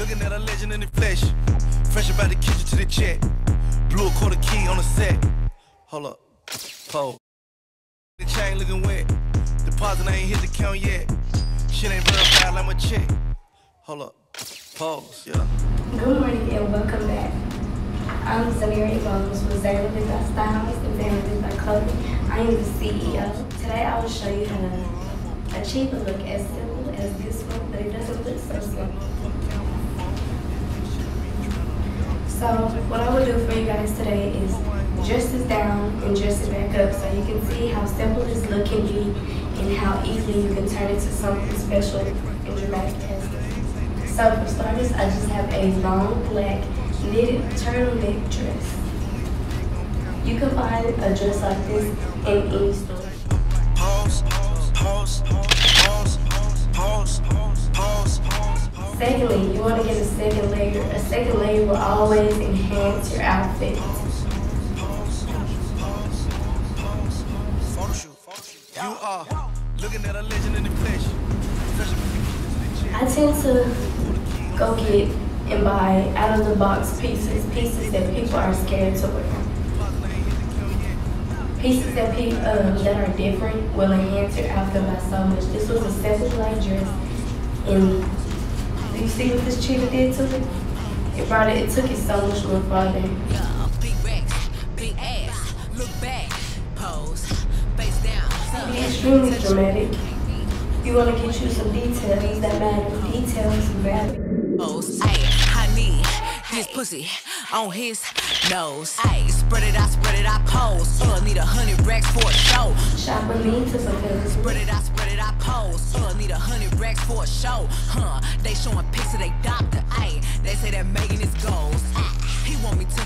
looking at a legend in the flesh. Fresh about the kitchen to the check. Blew a quarter key on the set. Hold up, pose. The chain looking wet. Deposit I ain't hit the count yet. Shit ain't verified like my check. Hold up, pose, yeah. Good morning and welcome back. I'm Zayangelitastyles with Zayangelitastyles and Zayangelitastyles Clothing. I am the CEO. Today I will show you how to achieve a look as simple as this one, but it doesn't look so simple. So what I will do for you guys today is dress this down and dress it back up so you can see how simple this look can be and how easily you can turn it to something special and dramatic as this. So for starters, I just have a long black knitted turtleneck dress. You can find a dress like this in any store. Secondly, you want to get a second layer. A second layer will always enhance your outfit. You are looking at a legend in the flesh. I tend to go get and buy out of the box pieces that people are scared to wear. Pieces that that are different will enhance your outfit by so much. This was a simple black dress, and you see what this cheetah did to it? It took it so much more farther. Big racks, big ass, look back, pose, face down. Be extremely dramatic. You want to get you some details that matter. Details matter. Pose, ayy, I need this pussy on his nose. Ayy, spread it out, pose. Need 100 racks for a show. Shop with me to fulfill this. Spread it out, pose. Need 100 racks for a show. They showing pics of they doctor. Ayy, they say that Megan is goals. He want me to.